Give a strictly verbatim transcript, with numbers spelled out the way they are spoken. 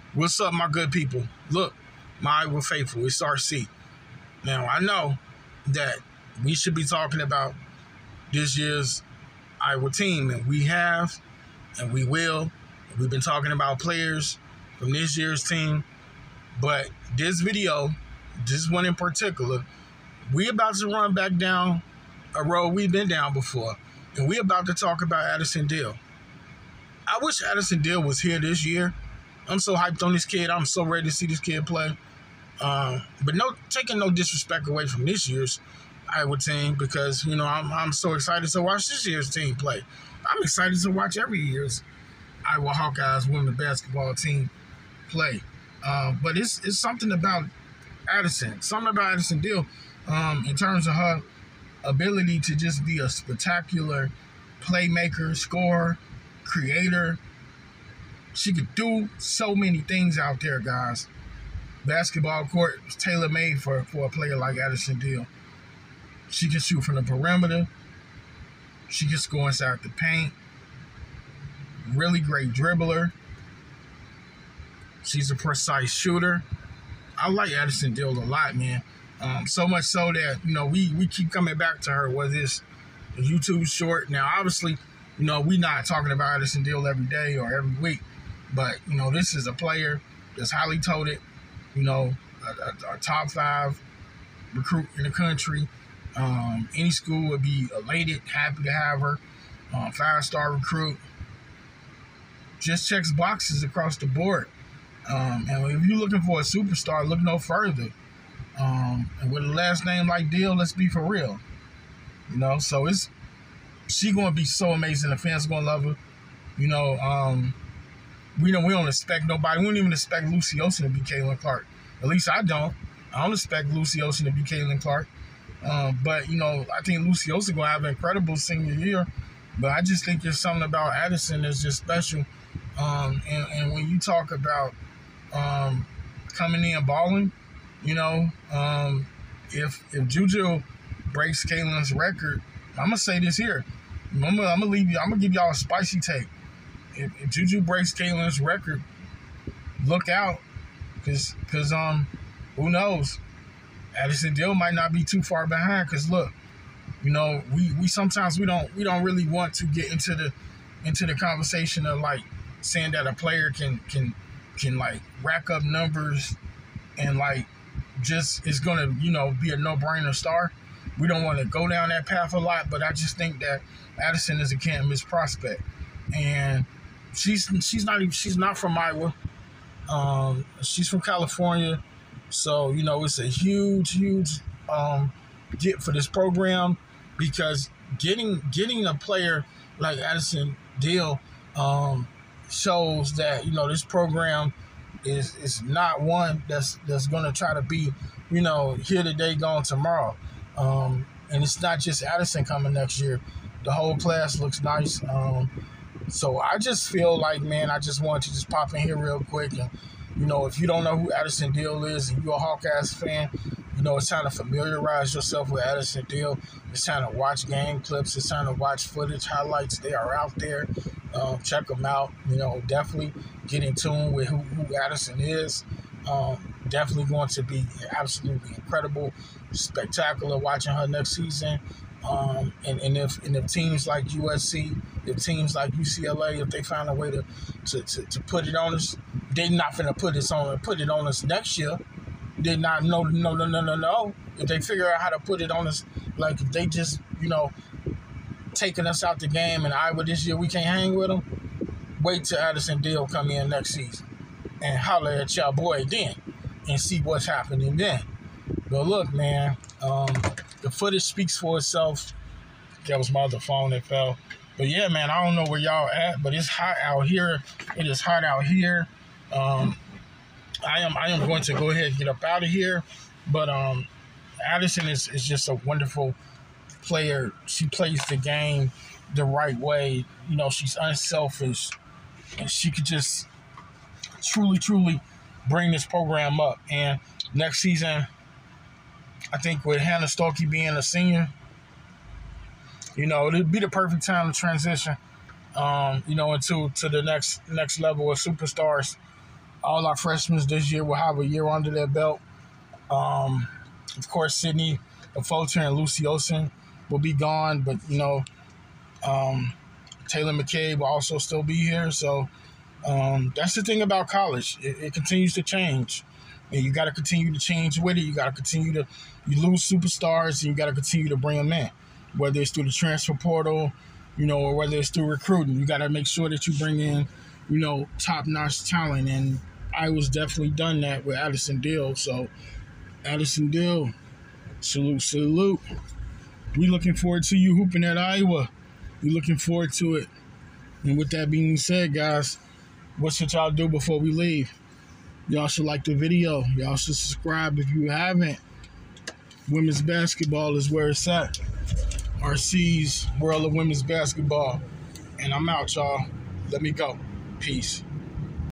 What's up, my good people? Look, my Iowa faithful, it's R C. Now, I know that we should be talking about this year's Iowa team, and we have, and we will. We've been talking about players from this year's team, but this video, this one in particular, we about to run back down a road we've been down before, and we about to talk about Addison Deal. I wish Addison Deal was here this year. I'm so hyped on this kid. I'm so ready to see this kid play. Um, but no, taking no disrespect away from this year's Iowa team, because, you know, I'm, I'm so excited to watch this year's team play. I'm excited to watch every year's Iowa Hawkeyes women's basketball team play. Um, but it's it's something about Addison, something about Addison Deal um, in terms of her ability to just be a spectacular playmaker, scorer, creator. She could do so many things out there, guys. Basketball court is tailor-made for, for a player like Addison Deal. She can shoot from the perimeter. She can score inside the paint. Really great dribbler. She's a precise shooter. I like Addison Deal a lot, man. Um, so much so that, you know, we, we keep coming back to her, whether it's a YouTube short. Now, obviously, you know, we're not talking about Addison Deal every day or every week. But, you know, this is a player that's highly touted, you know, a, a, a top five recruit in the country. Um, any school would be elated, happy to have her. Um, five-star recruit. Just checks boxes across the board. Um, and if you're looking for a superstar, look no further. Um, and with a last name like Deal, let's be for real. You know, so it's she going to be so amazing. The fans going to love her. You know, um... We don't, we don't expect nobody. We don't even expect Lucy Olsen to be Caitlin Clark. At least I don't. I don't expect Lucy Olsen to be Caitlin Clark. Um, but, you know, I think Lucy Olsen going to have an incredible senior year. But I just think there's something about Addison that's just special. Um, and, and when you talk about um, coming in balling, you know, um, if if Juju breaks Caitlin's record, I'm going to say this here. I'm going to leave you. I'm going to give y'all a spicy take. If, if Juju breaks Caitlin's record, look out, because because um, who knows? Addison Deal might not be too far behind. Because look, you know, we, we sometimes we don't we don't really want to get into the into the conversation of like saying that a player can can can like rack up numbers and like just is gonna, you know, be a no-brainer star. We don't want to go down that path a lot, but I just think that Addison is a can't miss prospect, and She's she's not even she's not from Iowa. Um, she's from California, so you know it's a huge huge um, get for this program, because getting getting a player like Addison Deal um, shows that, you know, this program is is not one that's that's going to try to be, you know, here today, gone tomorrow. Um, and it's not just Addison coming next year. The whole class looks nice. Um, So I just feel like, man, I just want to just pop in here real quick. And, you know, if you don't know who Addison Deal is and you're a Hawkeyes fan, you know, it's time to familiarize yourself with Addison Deal. It's time to watch game clips. It's time to watch footage, highlights. They are out there. Um, check them out. You know, definitely get in tune with who, who Addison is. Um, definitely going to be absolutely incredible, spectacular watching her next season. Um, and, and if and if teams like U S C, if teams like U C L A, if they find a way to to, to, to put it on us, they're not finna put this on put it on us next year. They're not no no no no no no. If they figure out how to put it on us, like if they just, you know, taking us out the game and Iowa this year we can't hang with them, wait till Addison Deal come in next season and holler at y'all boy then and see what's happening then. But look, man, um, the footage speaks for itself. That was my other phone that fell. But yeah, man, I don't know where y'all at, but it's hot out here. It is hot out here. Um, I am I am going to go ahead and get up out of here. But um, Addison is, is just a wonderful player. She plays the game the right way. You know, she's unselfish. And she could just truly, truly bring this program up. And next season, I think with Hannah Stokey being a senior, you know, it'd be the perfect time to transition, um, you know, into to the next next level of superstars. All our freshmen this year will have a year under their belt. Um, of course, Sydney, Fulton, and Lucy Olsen will be gone, but, you know, um, Taylor McCabe will also still be here. So um, that's the thing about college. It, it continues to change. And you got to continue to change with it. You got to continue to you lose superstars, and you got to continue to bring them in, whether it's through the transfer portal, you know, or whether it's through recruiting. You got to make sure that you bring in, you know, top-notch talent. And I was definitely done that with Addison Deal. So Addison Deal, salute, salute. We looking forward to you hooping at Iowa. We looking forward to it. And with that being said, guys, what should y'all do before we leave? Y'all should like the video. Y'all should subscribe if you haven't. Women's basketball is where it's at. R C's World of Women's Basketball. And I'm out, y'all. Let me go. Peace.